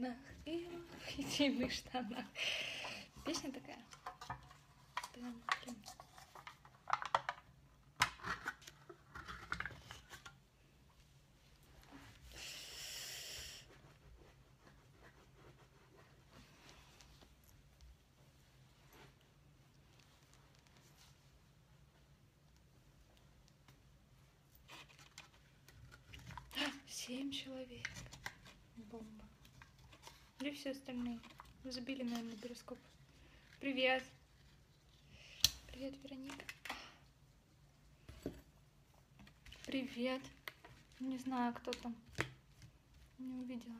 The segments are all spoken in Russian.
штанах, и в интимных штанах. Песня такая. Прям. 7 человек. Бомба. Или все остальные? Вы забили, наверное, перископ. Привет. Привет, Вероника. Привет. Не знаю, кто там. Не увидела.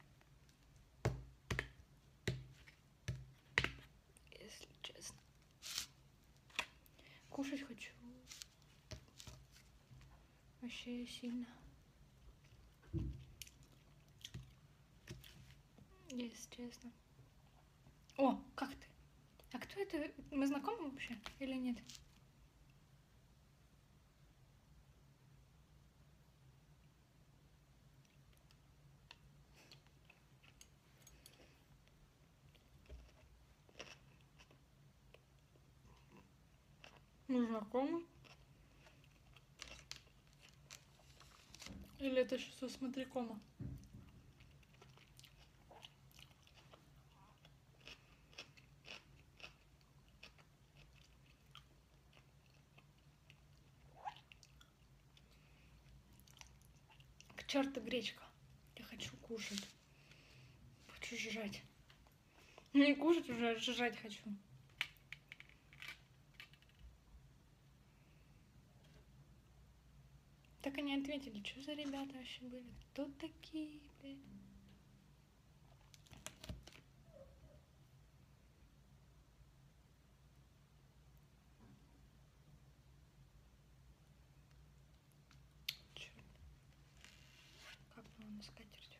Если честно. Кушать хочу. Вообще сильно. Если честно. О, как ты? А кто это? Мы знакомы вообще или нет? Мы знакомы? Или это что, смотри, кома? К черту гречка. Я хочу кушать. Хочу жрать. Не кушать уже, а жрать хочу. Так они ответили, что за ребята вообще были? Кто такие, блядь? Черт. Капнула на скатерть.